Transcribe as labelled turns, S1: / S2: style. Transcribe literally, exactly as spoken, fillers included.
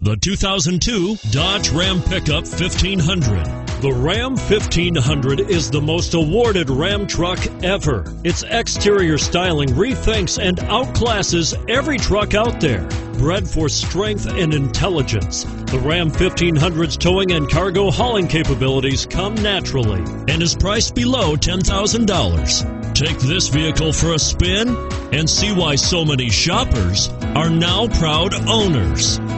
S1: The two thousand two Dodge Ram Pickup fifteen hundred. The Ram fifteen hundred is the most awarded Ram truck ever. Its exterior styling rethinks and outclasses every truck out there. Bred for strength and intelligence, the Ram fifteen hundred's towing and cargo hauling capabilities come naturally and is priced below ten thousand dollars. Take this vehicle for a spin and see why so many shoppers are now proud owners.